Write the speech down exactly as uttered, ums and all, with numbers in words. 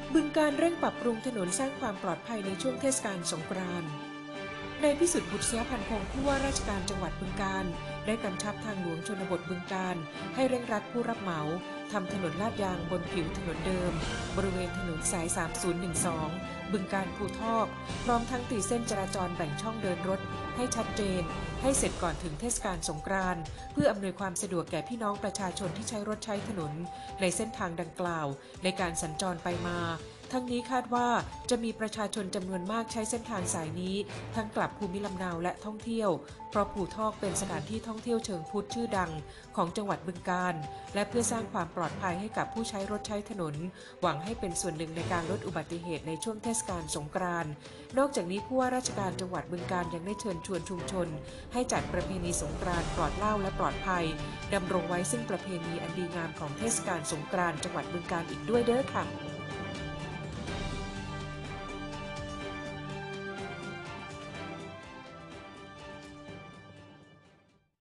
บึงกาฬเร่งปรับปรุงถนนสร้างความปลอดภัยในช่วงเทศกาลสงกรานต์นายพิสุทธิ์บุตรเสียพันพงศ์ผู้ว่าราชการจังหวัดบึงกาฬได้กำชับทางหลวงชนบทบึงกาฬให้เร่งรัดผู้รับเหมาทำถนนลาดยางบนผิวถนนเดิมบริเวณถนนสายสามศูนย์หนึ่งสองบึงกาฬภูทอกพร้อมทั้งตีเส้นจราจรแบ่งช่องเดินรถให้ชัดเจนให้เสร็จก่อนถึงเทศกาลสงกรานต์เพื่ออำนวยความสะดวกแก่พี่น้องประชาชนที่ใช้รถใช้ถนนในเส้นทางดังกล่าวในการสัญจรไปมาทั้งนี้คาดว่าจะมีประชาชนจำนวนมากใช้เส้นทางสายนี้ทั้งกลับภูมิลำเนาและท่องเที่ยวเพราะภูทอกเป็นสถานที่ท่องเที่ยวเชิงพุทธชื่อดังของจังหวัดบึงกาฬและเพื่อสร้างความปลอดภัยให้กับผู้ใช้รถใช้ถนนหวังให้เป็นส่วนหนึ่งในการลดอุบัติเหตุในช่วงเทศกาลสงกรานต์นอกจากนี้ผู้ว่าราชการจังหวัดบึงกาฬยังได้เชิญชวนชุมชนให้จัดประเพณีสงกรานต์ปลอดเหล้าและปลอดภัยดำรงไว้ซึ่งประเพณีอันดีงามของเทศกาลสงกรานต์จังหวัดบึงกาฬอีกด้วยเด้อค่ะ